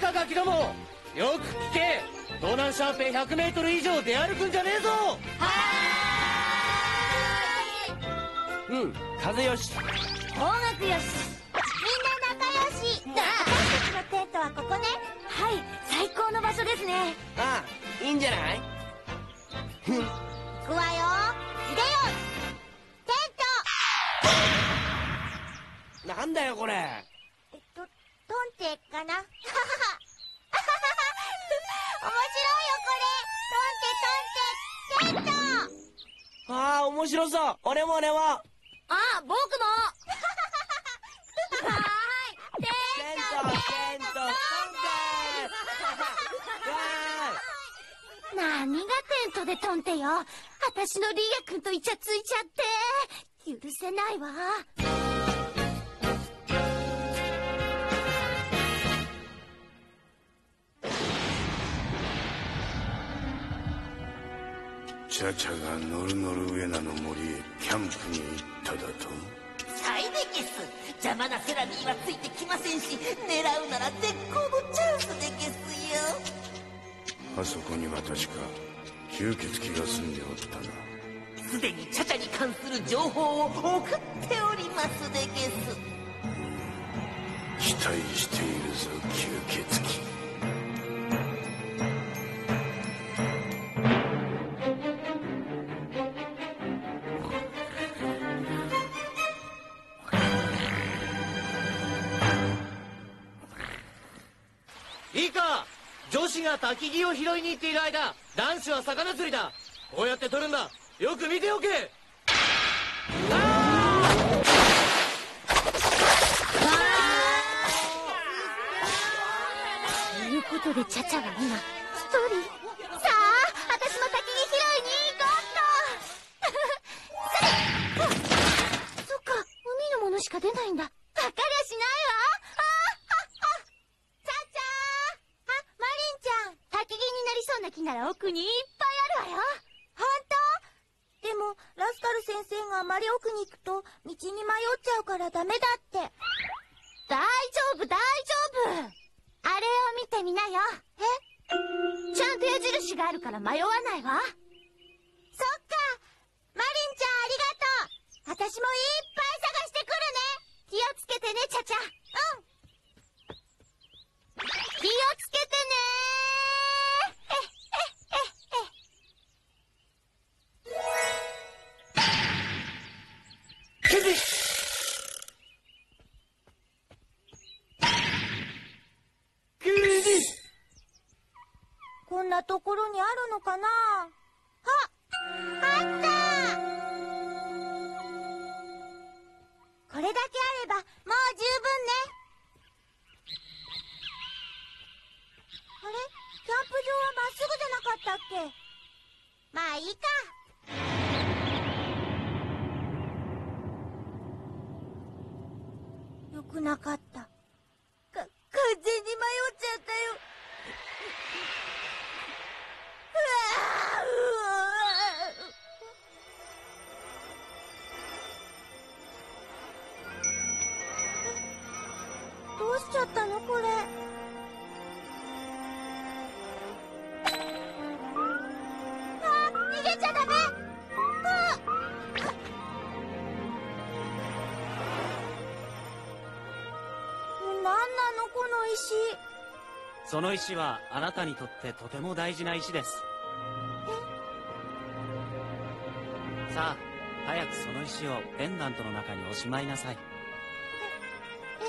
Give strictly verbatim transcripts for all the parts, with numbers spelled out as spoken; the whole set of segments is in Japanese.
だガキども、よく聞け。東南シャーペンひゃくメートル以上出歩くんじゃねえぞ。 はーい。うん、風よし、 音楽よし、みんな仲良し。私たちのテントはここね。はい、最高の場所ですね。 ああ、いいんじゃない。ふん。 行くわよ。いでよテント。 なんだよこれ。 えっとトンテかな。面白いよこれ。トンテトンテテント。 ああ、面白そう。俺も俺も。 あ、僕も。はーい、テントテントトンテ。何がテントでトンテよ。私のリーヤ君とイチャついちゃって許せないわ。 チャチャがノルノルウェナの森へキャンプに行っただと。 サイでゲス。邪魔なセラミーはついてきませんし、狙うなら絶好のチャンスでゲスよ。 あそこには確か吸血鬼が住んでおったな。 すでにチャチャに関する情報を送っておりますでゲス。 期待しているぞ吸血鬼。 いいか、女子が焚き木を拾いに行っている間、男子は魚釣りだ。こうやって取るんだ。よく見ておけ。 ということでチャチャは今一人。さあ、私も焚き木拾いに行こうっと。そっか、海のものしか出ないんだ。かかりゃしないわ。木なら奥にいっぱいあるわよ。本当？でもラスカル先生があまり奥に行くと道に迷っちゃうからダメだって。大丈夫大丈夫。あれを見てみなよ。え？ちゃんと矢印があるから迷わないわ。そっか、マリンちゃんありがとう。私もいっぱい探してくるね。気をつけてねチャチャ。うん、気をつけてね。こんなところにあるのかな。あ、あった。これだけあればもう十分ね。あれ、キャンプ場はまっすぐじゃなかったっけ。まあいいか。よくなかった。か、完全に迷っちゃったよ。どうしちゃったのこれ。あ、逃げちゃダメ。あ、なんなのこの石。 その石はあなたにとってとても大事な石です。さあ、早くその石をペンダントの中におしまいなさい。 え、え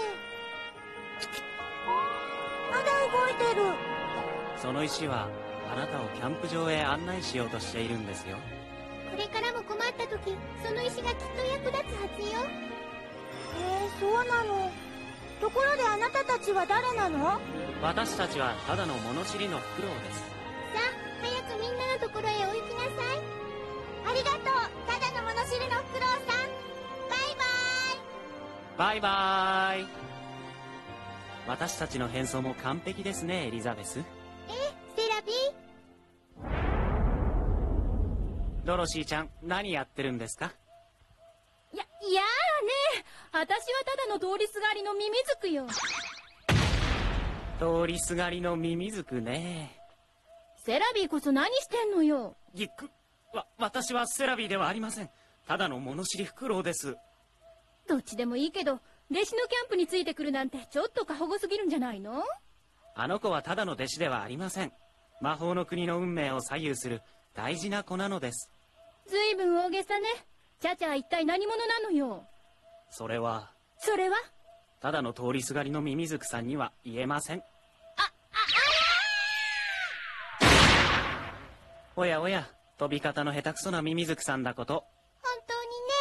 え。まだ動いてる。 その石はあなたをキャンプ場へ案内しようとしているんですよ。 これからも困った時、その石がきっと役立つはずよ。えー、そうなの。ところであなたたちは誰なの？ 私たちはただの物知りのフクロウです。 さあ、早くみんなのところへお行きなさい。ありがとう、ただの物知りのフクロウさん。バイバーイ。 バイバーイ。私たちの変装も完璧ですね、エリザベス。 え、セラビー。 ドロシーちゃん、何やってるんですか？ や、やーね、私はただの通りすがりのミミズクよ。 通りすがりのミミズクね。 セラビーこそ何してんのよ。 ぎっく、わ、私はセラビーではありません。ただの物知りフクロウです。 どっちでもいいけど、弟子のキャンプについてくるなんてちょっと過保護すぎるんじゃないの？ あの子はただの弟子ではありません。魔法の国の運命を左右する大事な子なのです。 ずいぶん大げさね。チャチャは一体何者なのよ。 それはそれはただの通りすがりのミミズクさんには言えません。あ、あ、あおやおや、飛び方の下手くそなミミズクさんだこと。 本当にね。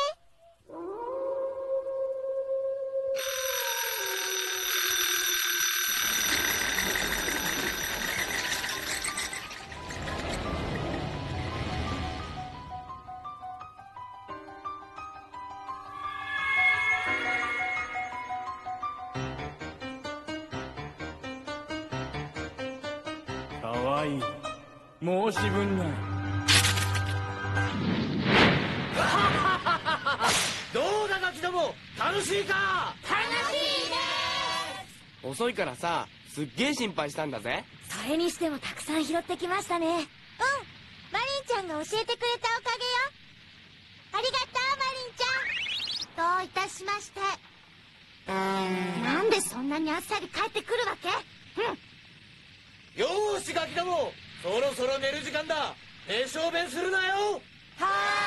かわいい。申し分ない。 どうだガキども、楽しいか？ 楽しいね。 遅いからさ、すっげえ心配したんだぜ。 それにしてもたくさん拾ってきましたね。うん、マリンちゃんが教えてくれたおかげよ。ありがとう、マリンちゃん。どういたしまして。なんでそんなにあっさり帰ってくるわけ？うん。 よーしガキども、そろそろ寝る時間だ。平小便するなよ。 は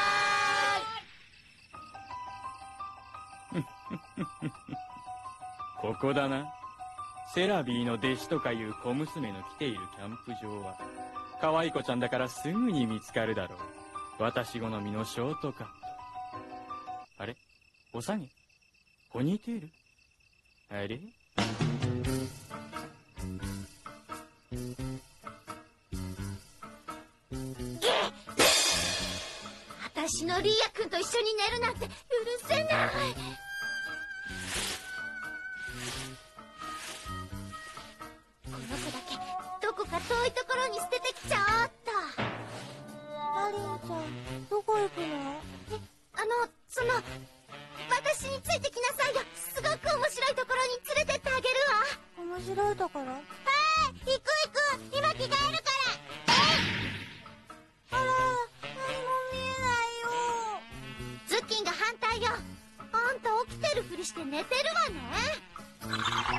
ここだな。セラビーの弟子とかいう小娘の来ているキャンプ場は可愛い子ちゃんだからすぐに見つかるだろう。私好みのショートカット。あれ、おさげ、ポニーテール、あれ、 私のリーヤ君と一緒に寝るなんて許せない。この子だけどこか遠いところに捨ててきちゃおうっと。マリンちゃん、どこ行くの？え、あの、その、私についてきなさいよ。すごく面白いところに連れてってあげるわ。面白いところ？はい、行く行く。今着替えるから。あら、何も見えないよ。ズッキンが反対よ。あんた起きてるふりして寝てるわね。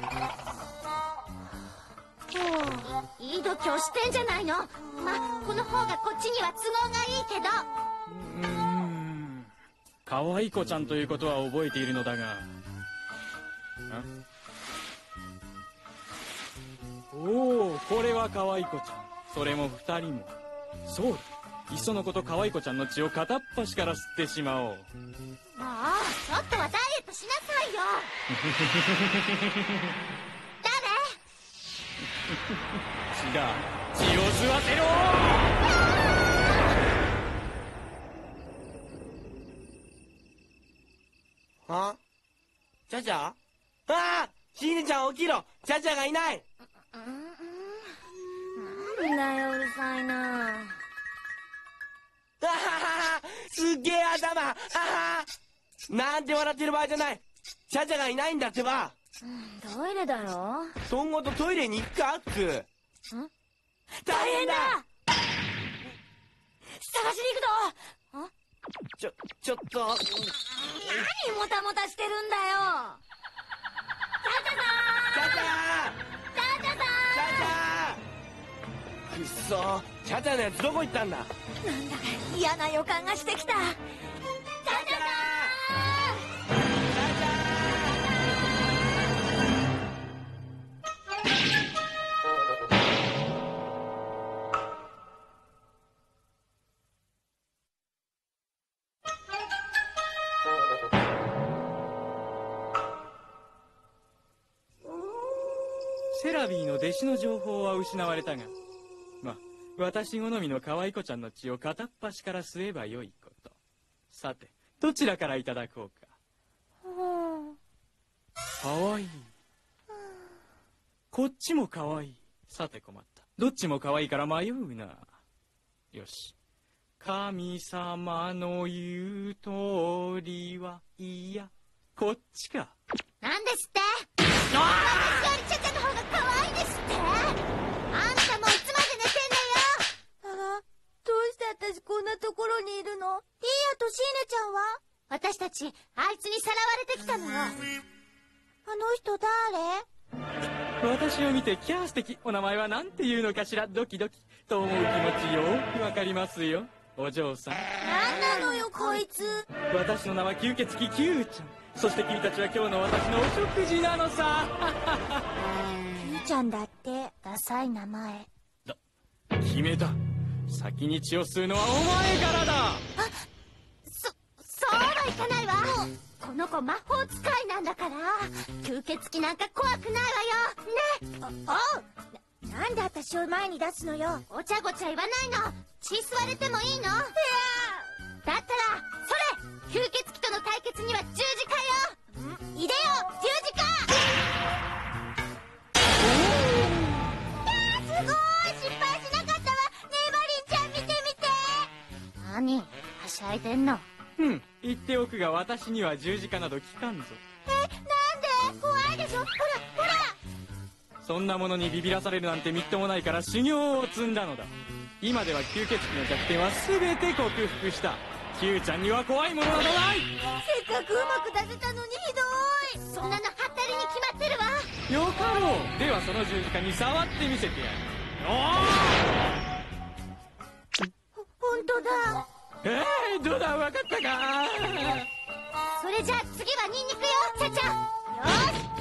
いい度胸してんじゃないの。ま、この方がこっちには都合がいいけど。 うーん、可愛い子ちゃんということは覚えているのだが。おお、これは可愛い子ちゃん。それも二人も。そうだ、いっそのこと可愛い子ちゃんの血を片っ端から吸ってしまおう。 もうちょっとはダイエットしなさいよ。 血だ、血を吸わせろ。 あ、チャチャ？ああ、シーネちゃん起きろ。チャチャがいない。 なんだよ、うるさいな。 あははは、すっげえ頭。はは、なんて笑ってる場合じゃない。チャチャがいないんだってば。 トイレだろ。 とんごとトイレに行くかっつ。 ん？ 大変だ。 探しに行くぞ。 ちょ、ちょっと。 何もたもたしてるんだよ。チャチャさん。 チャチャチャチャさん。 チャチャ。くっそ、チャチャのやつどこ行ったんだ。 なんだか嫌な予感がしてきた。チャチャさん。 セラビーの弟子の情報は失われたが、ま、私好みの可愛い子ちゃんの血を片っ端から吸えばよいこと。さて、どちらからいただこうか。かわいい。こっちもかわいい。さて困った。どっちもかわいいから迷うな。よし。神様の言う通りは、いや、こっちか。 なんですって？私よりチャチャの方が可愛いですって。 んなところにいるの？リーヤとシーネちゃんは？私たち、あいつにさらわれてきたのよ。あの人誰？ 私を見てキャー素敵。お名前は何て言うのかしら。ドキドキと思う気持ちよーくわかりますよ、お嬢さん。 なんなのよこいつ。 私の名は吸血鬼キューちゃん。そして君たちは今日の私のお食事なのさ。 キューちゃんだって、ダサい名前。 だ、決めた。先に血を吸うのはお前からだ。 あ、そ、そうはいかないわ。この子魔法使いなんだから、吸血鬼なんか怖くないわよ。ね。お、おう。な、なんで私を前に出すのよ。ごちゃごちゃ言わないの。血吸われてもいいの？だったら、それ！吸血鬼との対決には十字架よ。ん？いでよ、十字架！いやー、すごい！失敗しなかったわ。ねえ、マリンちゃん見てみて。何？はしゃいでんの？ うん、言っておくが私には十字架など効かんぞ。 え、なんで？怖いでしょ？ほら、ほら！ そんなものにビビらされるなんてみっともないから修行を積んだのだ。今では吸血鬼の弱点は全て克服した。キューちゃんには怖いものなどない。 せっかくうまく出せたのにひどい。そんなのはったりに決まってるわ。 よかろう。ではその十字架に触ってみせてやる。 ほ、ほんとだ。 えー、どうだ、わかったか。 それじゃあ次はニンニクよ、ちゃちゃ。よーし、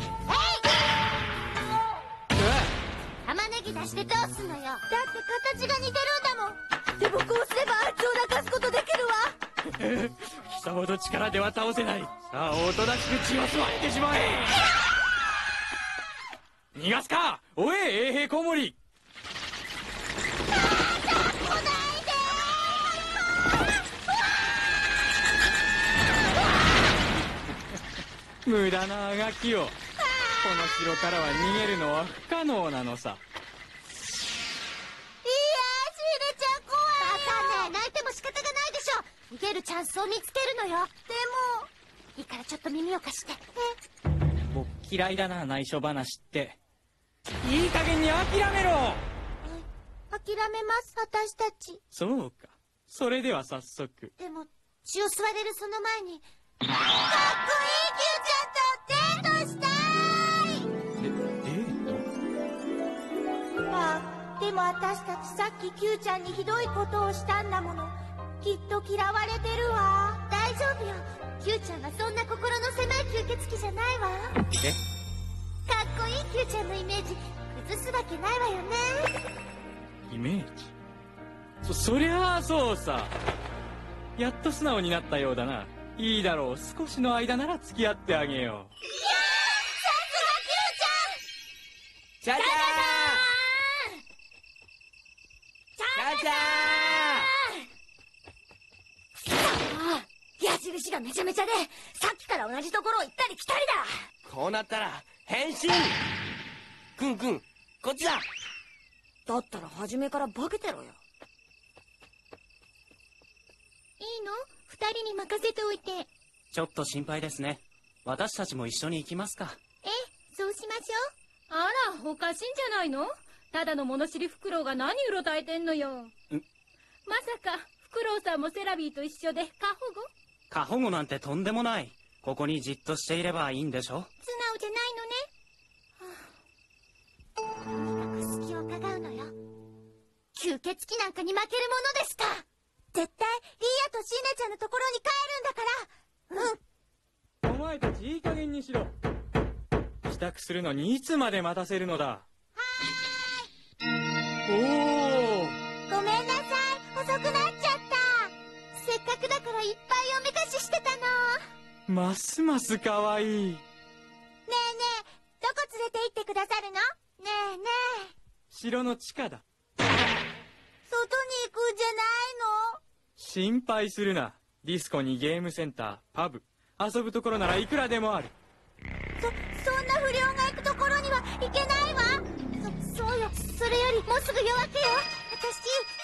えい。玉ねぎ出してどうすんのよ。だって形が似てるんだもん。でもこうすればあいつを泣かすことできるわ。 貴様の力では倒せない。さあ、おとなしく血を吸われてしまえ。逃がすか、おえ、衛兵コウモリ。無駄なあがきを。この城からは逃げるのは不可能なのさ。 いやー、シーネちゃん怖いよ。バカね、泣いても仕方がないでしょ。逃げるチャンスを見つけるのよ。でもいいからちょっと耳を貸して。え、 僕嫌いだな、内緒話って。いい加減に諦めろ。 諦めます、私たち。 そうか、それでは早速。 でも血を吸われるその前に、かっこいいキューちゃんとデートしたい。 デ、デート？ まあでも私たちさっきキューちゃんにひどいことをしたんだもの。きっと嫌われてるわ。大丈夫よ、キューちゃんはそんな心の狭い吸血鬼じゃないわ。 え？ かっこいいキューちゃんのイメージ崩すわけないわよね。 イメージ？そ、そりゃあそうさ。やっと素直になったようだな。いいだろう、少しの間なら付き合ってあげよう。 いやー、さすがキューちゃん。 チャチャー、チャチャー。 ああ、矢印がめちゃめちゃで、さっきから同じところを行ったり来たりだ。 こうなったら変身。くんくん、こっちだ。 だったら初めから化けてろよ。 いいの？二人に任せておいて。 ちょっと心配ですね。私たちも一緒に行きますか。 ええ、そうしましょう。あら、おかしいんじゃないの？ただの物知りフクロウが何うろたえてんのよ。まさかフクロウさんもセラビーと一緒で過保護？ 過保護なんてとんでもない。ここにじっとしていればいいんでしょ。 素直じゃないのね。 とにかく隙を伺うのよ。吸血鬼なんかに負けるものですか。絶対リーヤとシーネちゃんのところに帰るんだから。うん。 お前たちいい加減にしろ。支度するのにいつまで待たせるのだ。はーい。おお。 ごめんなさい、遅くなっちゃった。せっかくだからいっぱいおめかししてたの。 ますますかわいい。 ねえねえ、どこ連れて行ってくださるの？ねえねえ。 城の地下だ。 外に行くんじゃないの？ 心配するな。ディスコにゲームセンター、パブ、遊ぶところならいくらでもある。 そ、そんな不良が行くところには行けないわ。そ、そうよ。それよりもうすぐ夜明けよ。私、キューちゃんと一緒に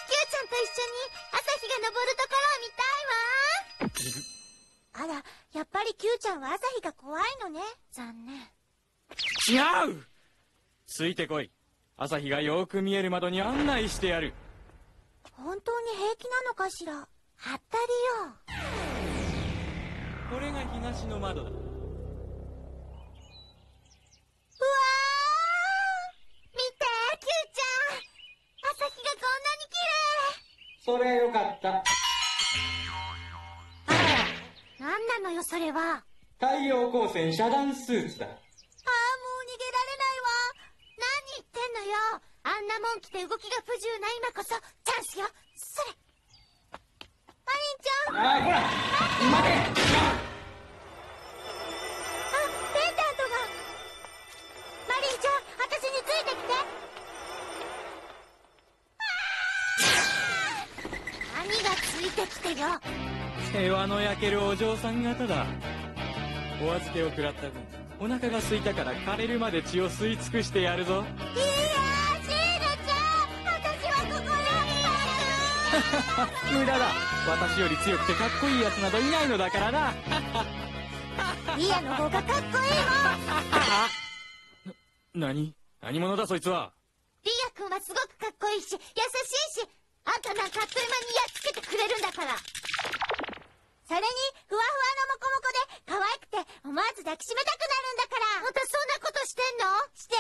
朝日が昇るところを見たいわ。あら、やっぱりキューちゃんは朝日が怖いのね。残念。 違う！ついてこい。朝日がよく見える窓に案内してやる。 本当に平気なのかしら。はったりよ。 これが東の窓だ。 うわー、見て、キューちゃん。朝日がこんなに綺麗。 そりゃよかった。 なんなのよ、それは。 太陽光線遮断スーツだ。 ああ、もう逃げられないわ。何言ってんのよ。あんなもん着て動きが不自由な今こそチャンスよ。それ。マリンちゃん。 ああ、ほら待て。 あ、ペンダントが。マリンちゃん、私についてきて。何がついてきてよ。 世話の焼けるお嬢さん方だ。お預けを食らった分、お腹が空いたから枯れるまで血を吸い尽くしてやるぞ。 いやー、シーナちゃん、私はここより。 無駄だ。私より強くてかっこいいやつなどいないのだからな。 リアの方がかっこいいもん。 な、何何者だそいつは。 リア君はすごくかっこいいし優しいし、あんたなんかあっという間にやっつけてくれるんだから。それにふわふわのモコモコで可愛くて思わず抱きしめたくなるんだから。あんたそんなことしてんの？して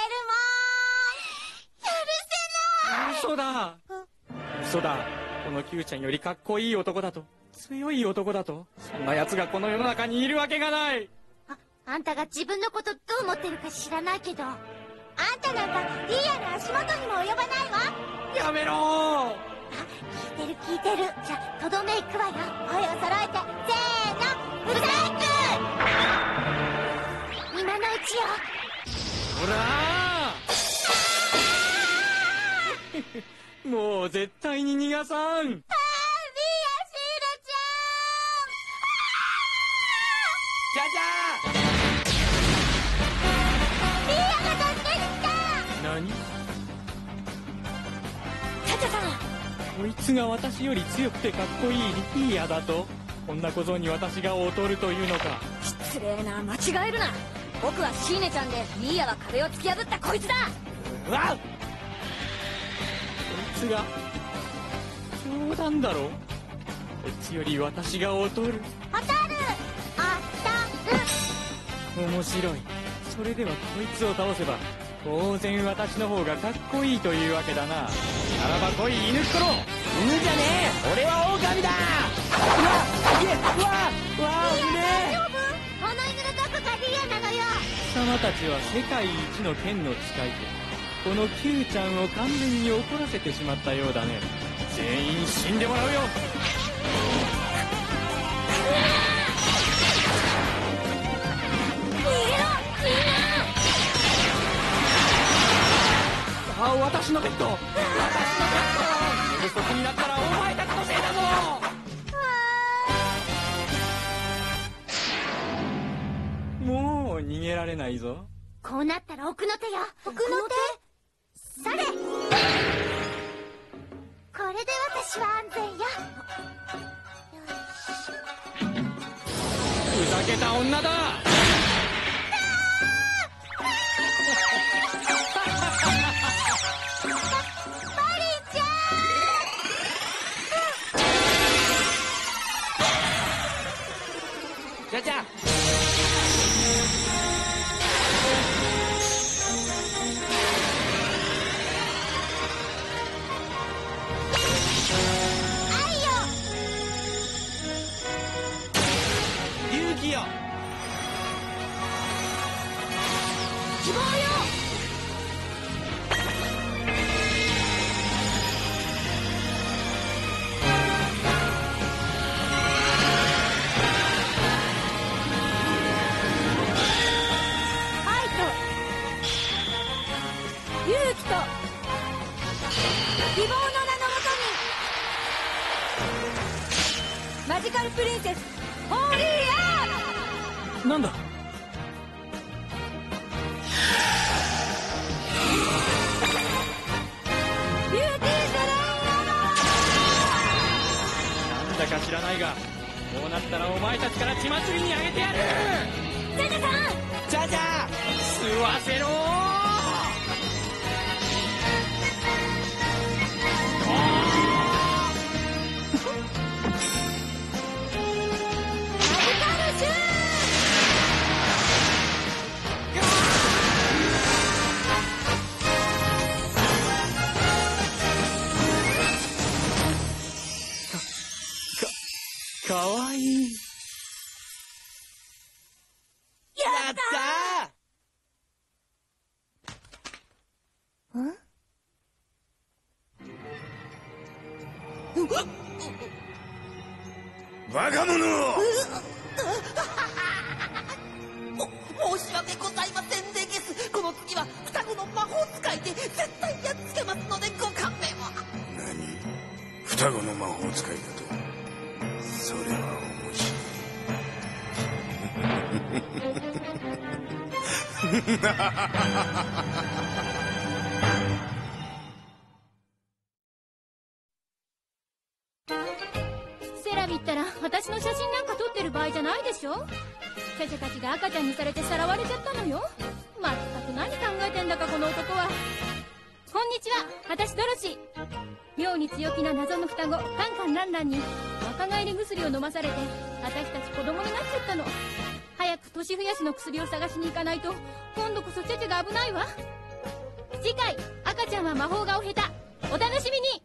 るもん。許せない。 嘘だ。嘘だ。この Q ちゃんよりかっこいい男だと、強い男だと、そんな奴がこの世の中にいるわけがない。 あ、あんたが自分のことどう思ってるか知らないけど、あんたなんかリアの足元にも及ばないわ。 やめろー。 聞いてる聞いてる。じゃあとどめいくわよ。声を揃えてせーの、ブザーク。今のうちよ。 ほらーもう絶対に逃がさん。 あー、リア、シーラちじゃじゃゃん。リアが助けに来た。 何？ チャチャさん。 こいつが私より強くてかっこいいリーアだと？こんな小僧に私が劣るというのか。 失礼な、間違えるな。僕はシーネちゃんで、リーヤは壁を突き破ったこいつだ。 うわっ、 こいつが冗談だろ。こいつより私が劣る。 当たる。当たる。 面白い。それではこいつを倒せば当然私の方がかっこいいというわけだな。ならば来い、犬っころ。 犬じゃねえ、俺は狼だ。うわっ、いえ、うわっ、うわっ、危ねえ。 大丈夫？この犬のどこがリアなのよ。 貴様たちは世界一の剣の使い手。この Q ちゃんを完全に怒らせてしまったようだね。全員死んでもらうよ。ああ、私のベッド。私のベッド。寝不足になったらお前たちのせいだぞ。もう逃げられないぞ。 こうなったら奥の手よ。奥の手？それ。これで私は安全よ。 ふざけた女だ。 じゃじゃ勇気よ。 希望よ。 勇気と希望の名のもとにマジカルプリンセスホーリーアーム。 なんだ。 ビューティーゼレイヤなんだか知らないが、こうなったらお前たちから血祭りにあげてやる。 ー。ジャジャさん。 じゃじゃ吸わせろー。 ったん？ バカ者！ 申し訳ございませんでゲス。この次は双子の魔法使いで絶対やっつけますのでご勘弁を。 何？双子の魔法使いだと？それは面白い。 セラビったら私の写真なんか撮ってる場合じゃないでしょ。チャチャたちが赤ちゃんにされてさらわれちゃったのよ。まったく何考えてんだかこの男は。こんにちは、私ドロシー。妙に強気な謎の双子カンカンランランに若返り薬を飲まされて私たち子供になっちゃったの。早く年増やしの薬を探しに行かないと今度こそチャチャが危ないわ。次回、赤ちゃんは魔法がお下手。お楽しみに。